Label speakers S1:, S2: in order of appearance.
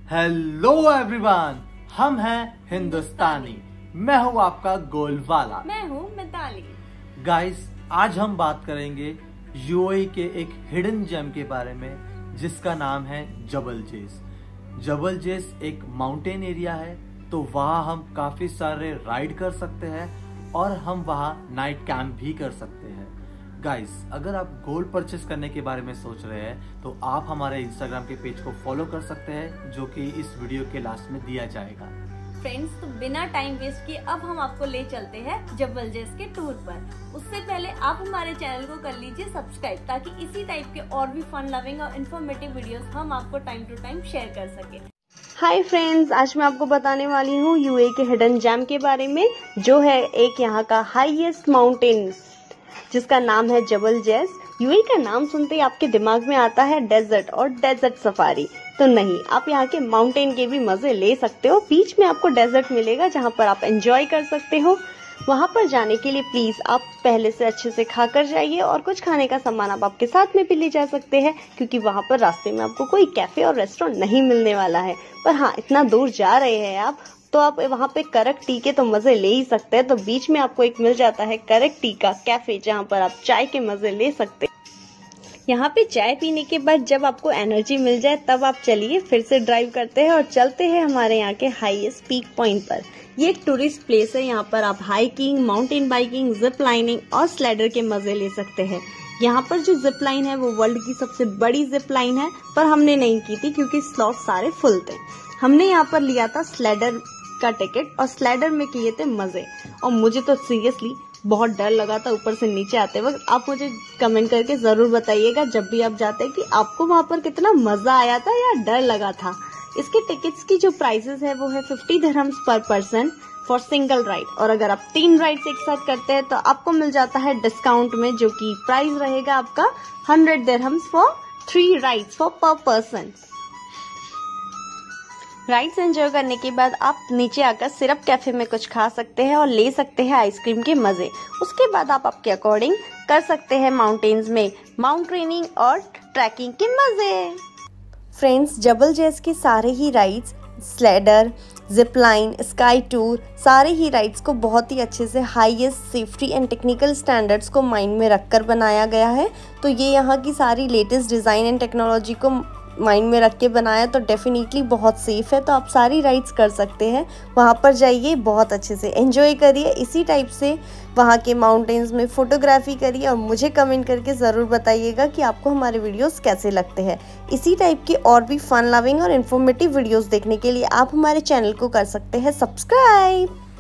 S1: Hello everyone, हम हैं हिंदुस्तानी। मैं हूँ आपका गोलवाला।
S2: मैं हूँ मिताली।
S1: गाइस, आज हम बात करेंगे यूएई के एक हिडन जेम के बारे में जिसका नाम है जबल जेस। जबल जेस एक माउंटेन एरिया है, तो वहाँ हम काफी सारे राइड कर सकते हैं और हम वहाँ नाइट कैंप भी कर सकते हैं। गाइस, अगर आप गोल्ड परचेस करने के बारे में सोच रहे हैं तो आप हमारे इंस्टाग्राम के पेज को फॉलो कर सकते हैं, जो कि इस वीडियो के लास्ट में दिया जाएगा।
S2: फ्रेंड्स, तो बिना टाइम वेस्ट किए अब हम आपको ले चलते हैं जबल जेस के टूर पर। उससे पहले आप हमारे चैनल को कर लीजिए सब्सक्राइब, ताकि इसी टाइप के और भी फन लविंग और इन्फॉर्मेटिव वीडियोस हम आपको टाइम टू टाइम शेयर कर सके।
S3: हाय फ्रेंड्स, आज मैं आपको बताने वाली हूँ यूएई के हिडन जेम के बारे में, जो है एक यहाँ का हाईएस्ट माउंटेन जिसका नाम है जबल जेस। यूएई का नाम सुनते ही आपके दिमाग में आता है डेजर्ट और डेजर्ट सफारी, तो नहीं, आप यहाँ के माउंटेन के भी मजे ले सकते हो। बीच में आपको डेजर्ट मिलेगा जहाँ पर आप एंजॉय कर सकते हो। वहाँ पर जाने के लिए प्लीज आप पहले से अच्छे से खा कर जाइए, और कुछ खाने का सामान आप आपके साथ में भी ले जा सकते हैं, क्योंकि वहाँ पर रास्ते में आपको कोई कैफे और रेस्टोरेंट नहीं मिलने वाला है। पर हाँ, इतना दूर जा रहे हैं आप, तो आप वहाँ पे करक टी के तो मजे ले ही सकते हैं। तो बीच में आपको एक मिल जाता है करक टी का कैफे, जहाँ पर आप चाय के मजे ले सकते हैं। यहाँ पे चाय पीने के बाद जब आपको एनर्जी मिल जाए तब आप चलिए फिर से ड्राइव करते हैं और चलते हैं हमारे यहाँ के हाईएस्ट पीक पॉइंट पर। ये एक टूरिस्ट प्लेस है, यहाँ पर आप hiking, mountain biking, zip lining और स्लाइडर के मजे ले सकते हैं। यहाँ पर जो जिप लाइन है वो वर्ल्ड की सबसे बड़ी जिप लाइन है, पर हमने नहीं की थी क्योंकि स्लॉट सारे फुल थे। हमने यहाँ पर लिया था स्लाइडर का टिकट और स्लाइडर में किए थे मजे, और मुझे तो सीरियसली बहुत डर लगा था ऊपर से नीचे आते वक्त। आप मुझे कमेंट करके जरूर बताइएगा जब भी आप जाते हैं कि आपको वहाँ पर कितना मजा आया था या डर लगा था। इसके टिकट्स की जो प्राइसेस है वो है 50 दिरहम्स पर पर्सन फॉर सिंगल राइड, और अगर आप 3 राइड्स एक साथ करते हैं तो आपको मिल जाता है डिस्काउंट में, जो कि प्राइस रहेगा आपका 100 dirhams for 3 rides for per person. Rides enjoy करने के बाद आप नीचे आकर सिरप कैफे में कुछ खा सकते हैं और ले सकते हैं आइसक्रीम के मजे। उसके बाद आप आपके अकॉर्डिंग कर सकते हैं माउंटेन्स में माउंटेनिंग और ट्रैकिंग के मजे। फ्रेंड्स, जबल जेस के सारे ही rides, slider, zip line, sky tour, सारे ही राइड्स को बहुत ही अच्छे से highest safety and technical standards को माइंड में रखकर बनाया गया है। तो ये यहाँ की सारी लेटेस्ट डिज़ाइन एंड टेक्नोलॉजी को माइंड में रख के बनाया, तो डेफिनेटली बहुत सेफ है। तो आप सारी राइड्स कर सकते हैं। वहाँ पर जाइए, बहुत अच्छे से एंजॉय करिए, इसी टाइप से वहाँ के माउंटेन्स में फोटोग्राफी करिए, और मुझे कमेंट करके ज़रूर बताइएगा कि आपको हमारे वीडियोस कैसे लगते हैं। इसी टाइप के और भी फन लविंग और इन्फॉर्मेटिव वीडियोस देखने के लिए आप हमारे चैनल को कर सकते हैं सब्सक्राइब।